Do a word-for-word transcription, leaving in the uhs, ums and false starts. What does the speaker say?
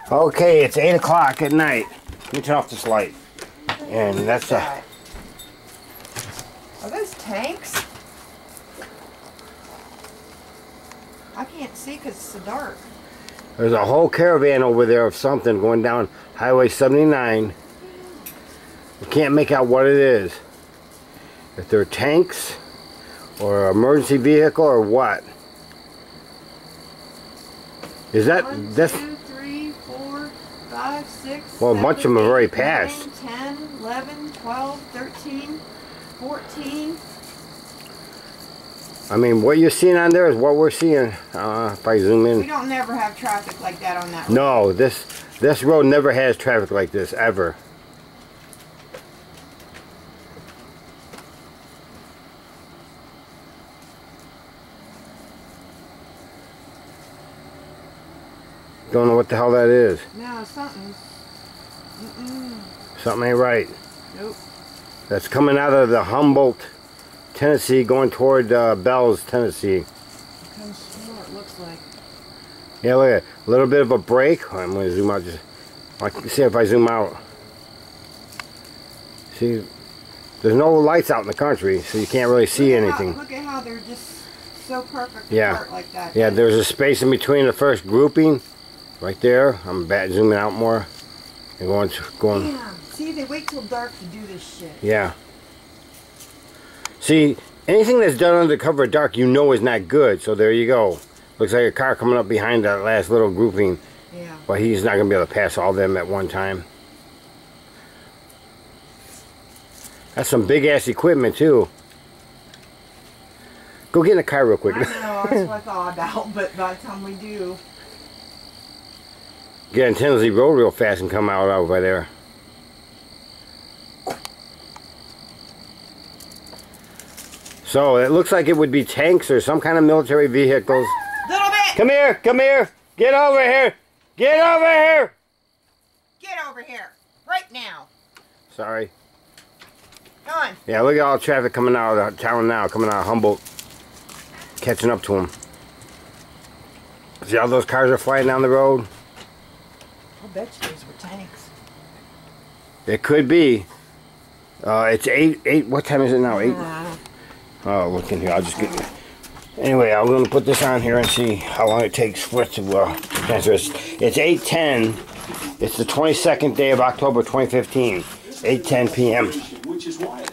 Okay, it's eight o'clock at night. Let me turn off this light. And that's a... Are those tanks? I can't see because it's so dark. There's a whole caravan over there of something going down Highway seventy-nine. You can't make out what it is. If they're tanks or an emergency vehicle or what. Is that... One, that's... two, three, four, five, six, Well, a seven, bunch of them have already eight, passed. nine, ten, eleven, twelve, thirteen, fourteen. I mean, what you're seeing on there is what we're seeing. Uh, if I zoom in. We don't never have traffic like that on that road. No, this this road never has traffic like this, ever. Don't know what the hell that is. No, something's... Mm-mm. Something ain't right. Nope. That's coming out of the Humboldt, Tennessee, going toward uh, Bells, Tennessee. Kind of small it looks like. Yeah, look at it. A little bit of a break. I'm going to zoom out. Just, I can see if I zoom out. See, there's no lights out in the country, so you can't really see look anything. How, look at how they're just so perfect Yeah. apart like that. Yeah, there's a space in between the first grouping, right there. I'm back zooming out more and going. going. Damn. See, they wait till dark to do this shit. Yeah. See, anything that's done under cover of dark, you know is not good. So there you go. Looks like a car coming up behind that last little grouping. Yeah. But he's not going to be able to pass all them at one time. That's some big ass equipment too. Go get in the car real quick. I know, that's what I thought about, but by the time we do... Get on Tennessee Road real fast and come out over there. So it looks like it would be tanks or some kind of military vehicles. Little bit! Come here, come here, get over here, get over here! Get over here, right now. Sorry. Come on. Yeah, look at all the traffic coming out of town now, coming out of Humboldt, catching up to them. See how those cars are flying down the road? I bet you these were tanks. It could be. Uh, it's eight, eight, what time is it now? Eight? Uh, Oh, look in here. I'll just get... Anyway, I'm going to put this on here and see how long it takes for it to uh, answer. It's, it's eight ten. It's the twenty-second day of October twenty fifteen. eight ten p m Which is why